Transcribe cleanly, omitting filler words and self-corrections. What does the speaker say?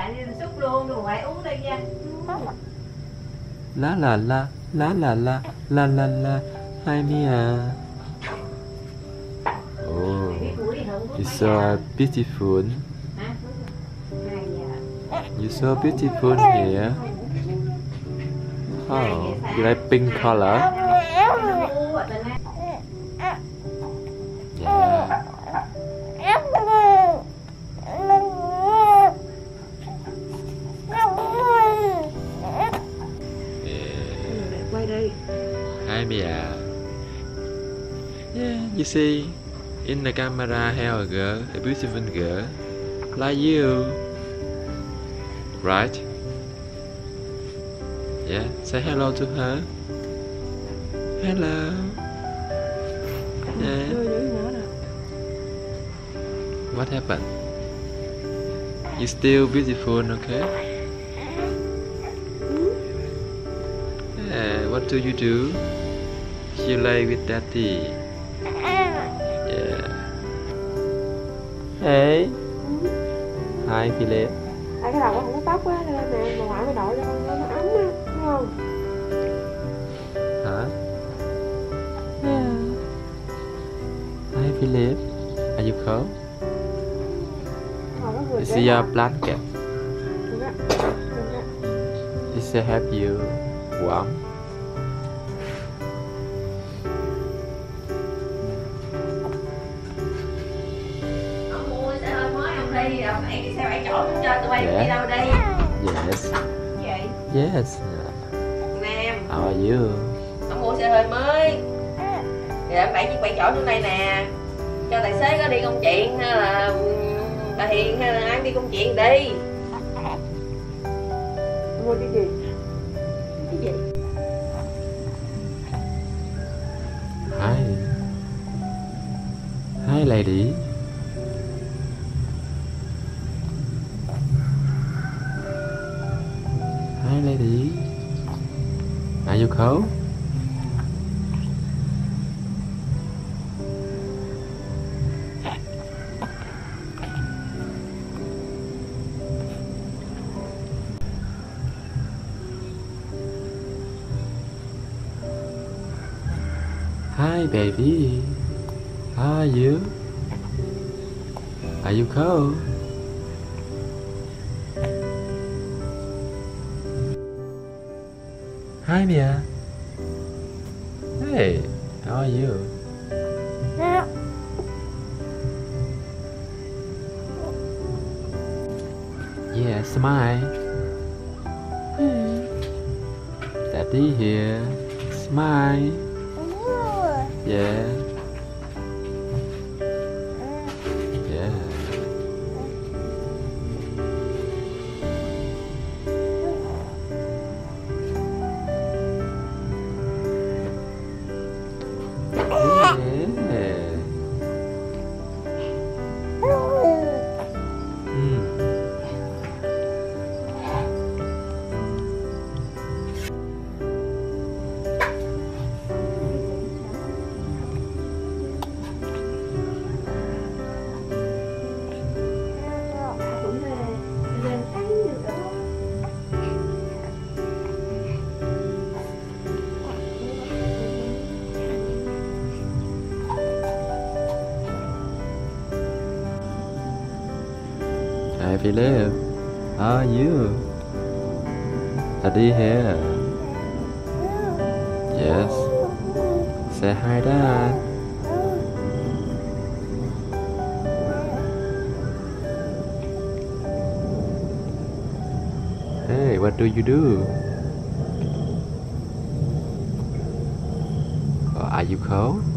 bạn đi xúc luôn, đừng ngoại uống đây nha. La la la, la la la, la la la, Hi Mia. Oh, you're so beautiful. You're so beautiful here. Oh, you like pink color? Yeah. Quay đi. Hi Mia. Yeah, you see, in the camera, here a girl, a beautiful girl, like you, right? Yeah, say hello to her. Hello. Yeah. What happened? You still beautiful, okay? Yeah, what do? You play with daddy. Yeah. Hey. Hi Philip. Cái đầu con không có tóc á nên mẹ bà ngoại mới đội cho con nó ấm á, đúng không? Hả? Yeah. Hi Philip. Are you cold? This is your blanket. This will help you warm. Ông mua xe hơi mới ông đi, ông hãy cái xe 7 chỗ cho tụi bay đi đâu đi? Yes. Vậy? Yes. Nam. How are you? Ông mua xe hơi mới. Thì ông chiếc 7 chỗ trong đây nè. Cho tài xế có đi công chuyện hay là bà Hiền hay là ai đi công chuyện đi. Mua cái gì? Cái gì? Hi lady. Hi lady. Are you cold? Hi baby. How are you? Are you cold? Hi Mia. Hey, how are you? Yeah, smile. Daddy here. Smile. Yeah. Yeah. Hi Philip, how are you? Daddy here. Yes. Say hi Dad. Hey, what do you do? Are you cold?